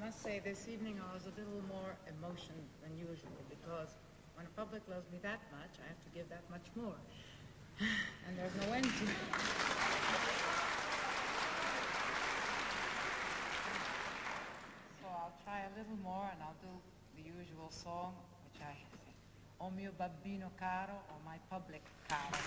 must say this evening I was a little more emotional than usual because when a public loves me that much, I have to give that much more. And there's no end to it. So I'll try a little more and I'll do the usual song, which I say, O mio babbino caro, or my public caro.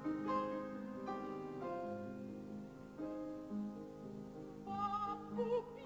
Book